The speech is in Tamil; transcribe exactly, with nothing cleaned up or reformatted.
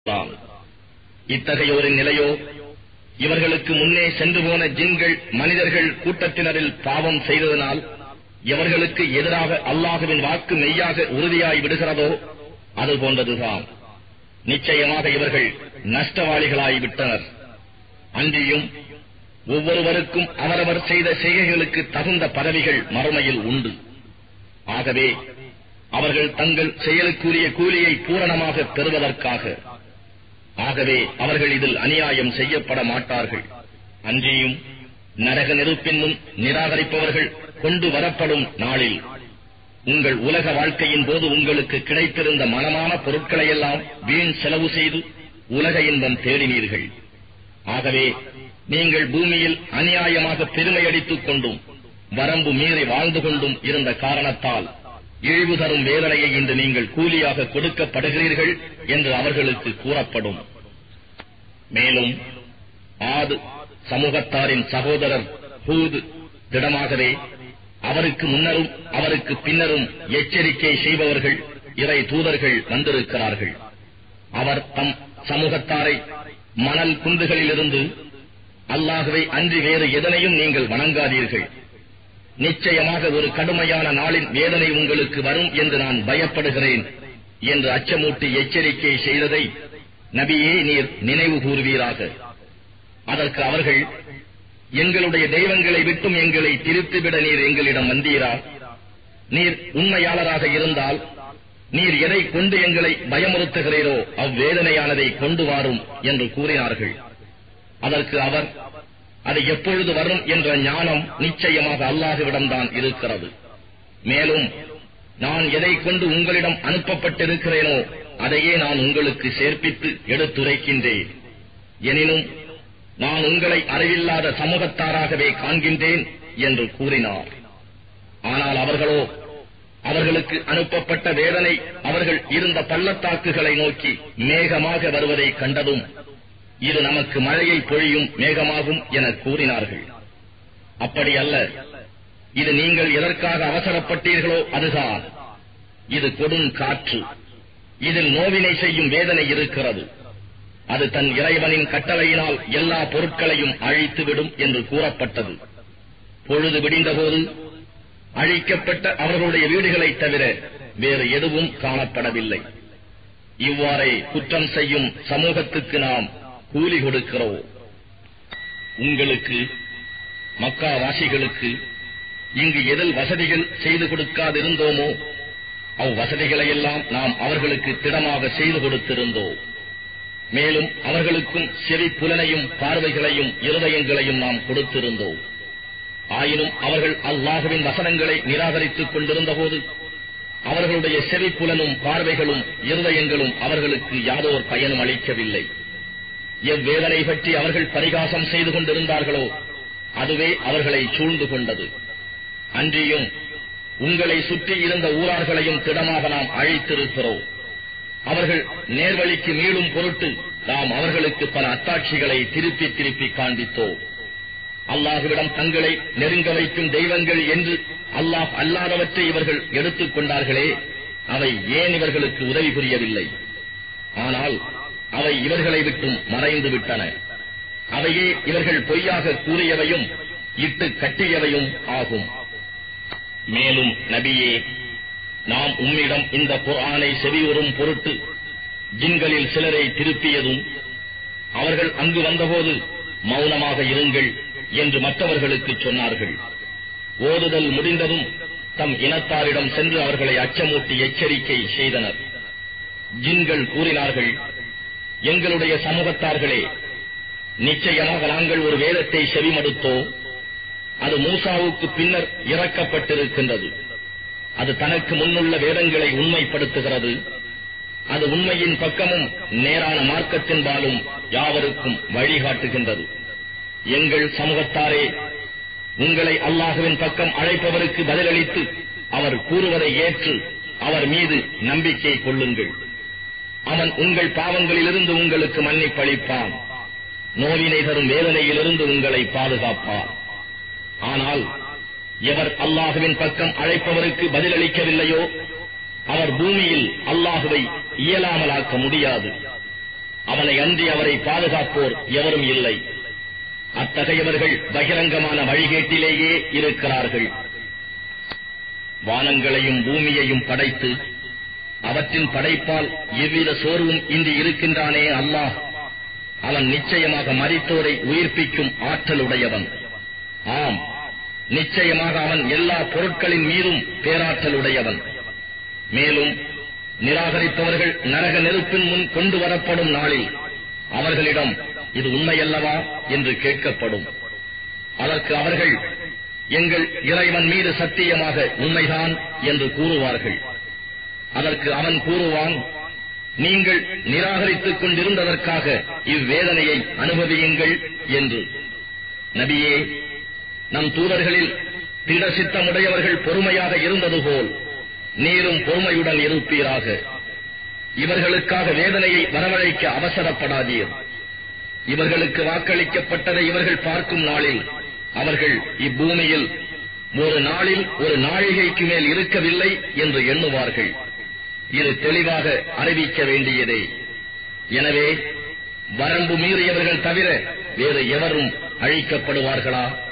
இத்தகையோரின் நிலையோ இவர்களுக்கு முன்னே சென்று போன ஜின்கள் மனிதர்கள் கூட்டத்தினரில் பாவம் செய்ததனால் இவர்களுக்கு எதிராக அல்லாஹுவின் வாக்கு மெய்யாக உறுதியாய் விடுகிறதோ அது போன்றதுதான். நிச்சயமாக இவர்கள் நஷ்டவாளிகளாய்விட்டனர். அன்றியும் ஒவ்வொருவருக்கும் அவரவர் செய்த செய்கைகளுக்கு தகுந்த பதவிகள் மறுமையில் உண்டு. ஆகவே அவர்கள் தங்கள் செயலுக்குரிய கூலியை பூரணமாக பெறுவதற்காக ஆகவே அவர்கள் இதில் அநியாயம் செய்யப்பட மாட்டார்கள். அன்றியும் நரக நெருப்பின் முன் நிராகரிப்பவர்கள் கொண்டு வரப்படும் நாளில் உங்கள் உலக வாழ்க்கையின் போது உங்களுக்கு கிடைத்திருந்த மனமான பொருட்களையெல்லாம் வீண் செலவு செய்து உலக இன்பம் தேடினீர்கள். ஆகவே நீங்கள் பூமியில் அநியாயமாக பெருமையடித்துக் கொண்டும் வரம்பு மீறி வாழ்ந்து கொண்டும் இருந்த காரணத்தால் இழிவு தரும் வேதனையை இன்று நீங்கள் கூலியாக கொடுக்கப்படுகிறீர்கள் என்று அவர்களுக்கு கூறப்படும். மேலும் ஆது சமூகத்தாரின் சகோதரர் ஹூத் திடமாகவே அவருக்கு முன்னரும் அவருக்கு பின்னரும் எச்சரிக்கை செய்பவர்கள் இறை தூதர்கள் வந்திருக்கிறார்கள். அவர் தம் சமூகத்தாரை மணல் குன்றுகளிலிருந்து அல்லாஹ்வை அன்றி வேறு எதனையும் நீங்கள் வணங்காதீர்கள். நிச்சயமாக ஒரு கடுமையான நாளின் வேதனை உங்களுக்கு வரும் என்று நான் பயப்படுகிறேன் என்று அச்சமூட்டி எச்சரிக்கை செய்ததை நபியே நீர் நினைவு கூறுவீராக. அதற்கு அவர்கள், எங்களுடைய தெய்வங்களை விட்டும் எங்களை திருத்திவிட நீர் எங்களிடம் வந்தீரா? நீர் உண்மையாளராக இருந்தால் நீர் எதை கொண்டு எங்களை பயமுறுத்துகிறீரோ அவ்வேதனையானதை கொண்டு வாரும் என்று கூறினார்கள். அதற்கு அவர், அது எப்பொழுது வரும் என்ற ஞானம் நிச்சயமாக அல்லாஹ்விடம்தான் இருக்கிறது. மேலும் நான் எதை கொண்டு உங்களிடம் அனுப்பப்பட்டிருக்கிறேனோ அதையே நான் உங்களுக்கு சேர்ப்பித்து எடுத்துரைக்கின்றேன். எனினும் நான் உங்களை அறிவில்லாத சமூகத்தாராகவே காண்கின்றேன் என்று கூறினார். ஆனால் அவர்களோ அவர்களுக்கு அனுப்பப்பட்ட வேதனை அவர்கள் இருந்த பள்ளத்தாக்குகளை நோக்கி மேகமாக வருவதை கண்டதும் இது நமக்கு மழையை பொழியும் மேகமாகும் என கூறினார்கள். அப்படி அல்ல, இது நீங்கள் எதற்காக அவசரப்பட்டீர்களோ அதுதான். இது கொடும் காற்று, இதில் நோவினை செய்யும் வேதனை இருக்கிறது. அது தன் இறைவனின் கட்டளையினால் எல்லா பொருட்களையும் அழித்துவிடும் என்று கூறப்பட்டது. பொழுது விடிந்தபோது அழிக்கப்பட்ட அவர்களுடைய வீடுகளைத் தவிர வேறு எதுவும் காணப்படவில்லை. இவ்வாறே குற்றம் செய்யும் சமூகத்துக்கு நாம் கூலி கொடுக்கிறோம். உங்களுக்கு மக்கா வாசிகளுக்கு இங்கு எதில் வசதிகள் செய்து கொடுக்காதிருந்தோமோ அவ்வசதிகளையெல்லாம் நாம் அவர்களுக்கு திடமாக செய்து கொடுத்திருந்தோம். மேலும் அவர்களுக்கும் செவி புலனையும் பார்வைகளையும் இருதயங்களையும் நாம் கொடுத்திருந்தோம். ஆயினும் அவர்கள் அல்லாஹ்வின் வசனங்களை நிராகரித்துக் கொண்டிருந்த போது அவர்களுடைய செவி புலனும் பார்வைகளும் இருதயங்களும் அவர்களுக்கு யாதோர் பயனும் அளிக்கவில்லை. எவ்வேதனை பற்றி அவர்கள் பரிகாசம் செய்து கொண்டிருந்தார்களோ அதுவே அவர்களை சூழ்ந்து கொண்டது. அன்றியும் உங்களை சுற்றி இருந்த ஊரார்களையும் திடமாக நாம் அழைத்திருக்கிறோம். அவர்கள் நேர்வழிக்கு மீளும் பொருட்டு நாம் அவர்களுக்கு பல அத்தாட்சிகளை திருப்பி திருப்பி காண்பித்தோம். அல்லாஹ்விடம் தங்களை நெருங்க வைக்கும் தெய்வங்கள் என்று அல்லாஹ் அல்லாதவற்றை இவர்கள் எடுத்துக் கொண்டார்களே, அவை ஏன் இவர்களுக்கு உதவி புரியவில்லை? ஆனால் அவை இவர்களை விட்டும் மறைந்து விட்டன. அவையே இவர்கள் பொய்யாக கூறியவையும் இட்டு கட்டியவையும் ஆகும். மேலும் நபியே, நாம் உம்மிடம் இந்த குர்ஆனை செவியுறும் பொருட்டு ஜின்களில் சிலரை திருப்பியதும் அவர்கள் அங்கு வந்தபோது மௌனமாக இருங்கள் என்று மற்றவர்களுக்கு சொன்னார்கள். ஓதுதல் முடிந்ததும் தம் இனத்தாரிடம் சென்று அவர்களை அச்சமூட்டி எச்சரிக்கை செய்தனர். ஜின்கள் கூறினார்கள், எங்களுடைய சமூகத்தார்களே, நிச்சயமாக நாங்கள் ஒரு வேதத்தை செவிமடுத்தோம். அது மூசாவுக்கு பின்னர் இறக்கப்பட்டிருக்கின்றது. அது தனக்கு முன்னுள்ள வேதங்களை உண்மைப்படுத்துகிறது. அது உண்மையின் பக்கமும் நேரான மார்க்கத்தின்பாலும் யாவருக்கும் வழிகாட்டுகின்றது. எங்கள் சமூகத்தாரே, உங்களை அல்லாஹ்வின் பக்கம் அழைப்பவருக்கு பதிலளித்து அவர் கூறுவதை ஏற்று அவர் மீது நம்பிக்கை கொள்ளுங்கள். அவன் உங்கள் பாவங்களிலிருந்து உங்களுக்கு மன்னிப்பளிப்பான். நோவினை தரும் வேதனையிலிருந்து உங்களை பாதுகாப்பான். ஆனால் எவர் அல்லாஹ்வின் பக்கம் அழைப்பவருக்கு பதிலளிக்கவில்லையோ அவர் பூமியில் அல்லாஹ்வை இயலாமலாக்க முடியாது. அவனை அன்றி அவரை பாதுகாப்போர் எவரும் இல்லை. அத்தகையவர்கள் பகிரங்கமான வழிகேட்டிலேயே இருக்கிறார்கள். வானங்களையும் பூமியையும் படைத்து அவற்றின் படைப்பால் எவ்வித சோர்வும் இன்றி இருக்கின்றானே அல்லாஹ், அவன் நிச்சயமாக மரித்தோரை உயிர்ப்பிக்கும் ஆற்றலுடையவன். ஆம், நிச்சயமாக அவன் எல்லா பொருட்களின் மீதும் பேராற்றலுடையவன். மேலும் நிராகரிப்பவர்கள் நரக நெருப்பின் முன் கொண்டு வரப்படும் நாளில் அவர்களிடம் இது உண்மையல்லவா என்று கேட்கப்படும். அதற்கு அவர்கள் எங்கள் இறைவன் மீது சத்தியமாக உண்மைதான் என்று கூறுவார்கள். அதற்கு அவன் கூறுவான், நீங்கள் நிராகரித்துக் கொண்டிருந்ததற்காக இவ்வேதனையை அனுபவியுங்கள் என்று. நபியே, நம் தூதர்களில் திட சித்தமுடையவர்கள் பொறுமையாக இருந்தது போல் நீரும் பொறுமையுடன் இருப்பீராக. இவர்களுக்காக வேதனையை வரவழைக்க அவசரப்படாதீர். இவர்களுக்கு வாக்களிக்கப்பட்டதை இவர்கள் பார்க்கும் நாளில் அவர்கள் இப்பூமியில் ஒரு நாளில் ஒரு நாழிகைக்கு மேல் இருக்கவில்லை என்று எண்ணுவார்கள். இது தெளிவாக அறிவிக்க வேண்டியதே. எனவே வரம்பு மீறியவர்கள் தவிர வேறு எவரும் அழிக்கப்படுவார்களா?